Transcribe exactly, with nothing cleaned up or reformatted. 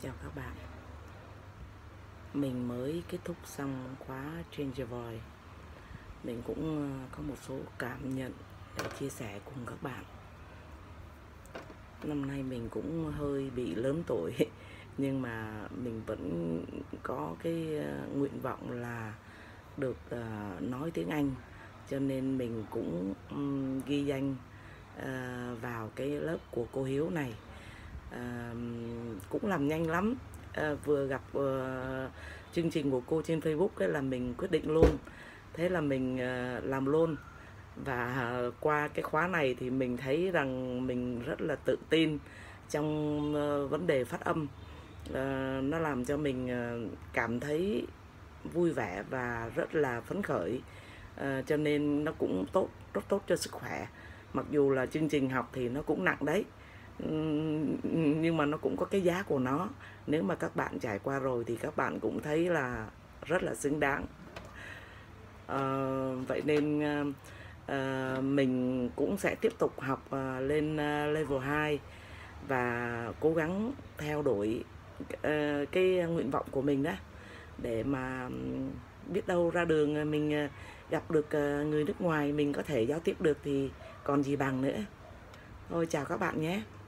Chào các bạn. Mình mới kết thúc xong khóa Change Your Voice. Mình cũng có một số cảm nhận để chia sẻ cùng các bạn. Năm nay mình cũng hơi bị lớn tuổi, nhưng mà mình vẫn có cái nguyện vọng là được nói tiếng Anh, cho nên mình cũng ghi danh vào cái lớp của cô Hiếu này. À, cũng làm nhanh lắm. À, vừa gặp uh, chương trình của cô trên Facebook ấy là mình quyết định luôn. Thế là mình uh, làm luôn. Và uh, qua cái khóa này thì mình thấy rằng mình rất là tự tin trong uh, vấn đề phát âm. Uh, nó làm cho mình uh, cảm thấy vui vẻ và rất là phấn khởi. Uh, cho nên nó cũng tốt, rất tốt cho sức khỏe. Mặc dù là chương trình học thì nó cũng nặng đấy, nhưng mà nó cũng có cái giá của nó. Nếu mà các bạn trải qua rồi thì các bạn cũng thấy là rất là xứng đáng. À, vậy nên à, mình cũng sẽ tiếp tục học à, lên à, level hai và cố gắng theo đuổi à, cái nguyện vọng của mình đó, để mà biết đâu ra đường mình gặp được người nước ngoài, mình có thể giao tiếp được thì còn gì bằng nữa. Thôi chào các bạn nhé.